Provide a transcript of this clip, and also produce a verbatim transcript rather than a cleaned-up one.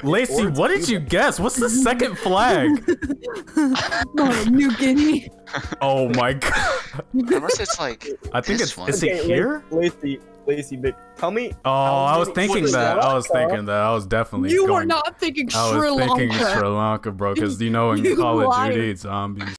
Lacey, what did you guess? What's the second flag? Oh, New Guinea. Oh my god. Unless it's like. I think this it's. one. Is it Okay, here? Lacey, Lacey, Vic, tell me. Oh, I was many- thinking what is that. I was Lanka? thinking that. I was definitely. You going, were not thinking I Sri was thinking Lanka. Sri Lanka, bro. Because you know in You Call of liar. Duty, it's zombies.